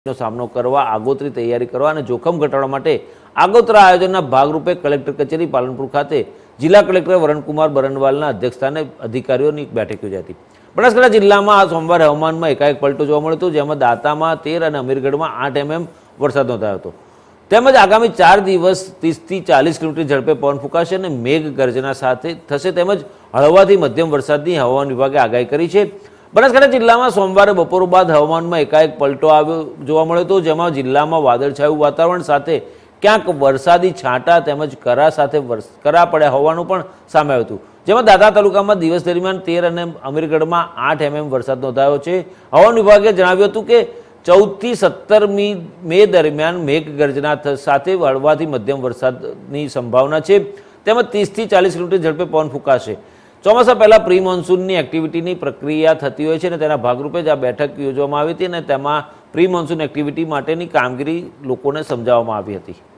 નો સામનો કરવા આગોતરી તૈયારી કરવા અને જોખમ ઘટાડવા માટે આગોતરા આયોજનના ભાગરૂપે કલેક્ટર કચેરી પાલનપુર ખાતે જિલ્લા કલેક્ટર વરણકુમાર બરનવાલના અધ્યક્ષસ્થાને અધિકારીઓની બેઠક યોજાઈ હતી। બનાસકાંઠા જિલ્લામાં આ સોમવારે હવામાનમાં એકાએક પલટો જોવા મળ્યો હતો, જેમાં દાંતામાં 13 અને અમીરગઢમાં 8 mm વરસાદ નોંધાયો હતો। તેમજ આગામી 4 દિવસ 30 થી 40 કિલોમીટર ઝડપે પવન ફૂંકાશે અને મેઘ ગર્જના સાથે થશે, તેમજ હળવાથી મધ્યમ વરસાદની હવામાન વિભાગે આગાહી કરી છે। બનાસકાંઠા જિલ્લામાં સોમવારે બપોર બાદ હવામાનમાં એકાએક પલટો જોવા મળ્યો હતો, જેમાં જિલ્લામાં વાદળછાયું વાતાવરણ સાથે ક્યાંક વરસાદી છાંટા તેમજ કરા પડ્યા હોવાનું પણ સામે આવ્યું હતું। જેમાં દાંતા તાલુકામાં દિવસ દરમિયાન 13 અને અમીરગઢમાં 8 mm વરસાદ નોંધાયો છે। હવામાન વિભાગે જણાવ્યું હતું કે 14 થી 17 મે દરમિયાન મેઘ ગર્જના સાથે હળવાથી મધ્યમ વરસાદની સંભાવના છે, તેમજ 30 થી 40 કિલોમીટર ઝડપે પવન ફૂંકાશે। ચોમાસા પહેલાં પ્રી મોન્સૂનની એક્ટિવિટીની પ્રક્રિયા થતી હોય છે અને તેના ભાગરૂપે જ આ બેઠક યોજવામાં આવી હતી અને તેમાં પ્રી મોન્સૂન એક્ટિવિટી માટેની કામગીરી લોકોને સમજાવવામાં આવી હતી।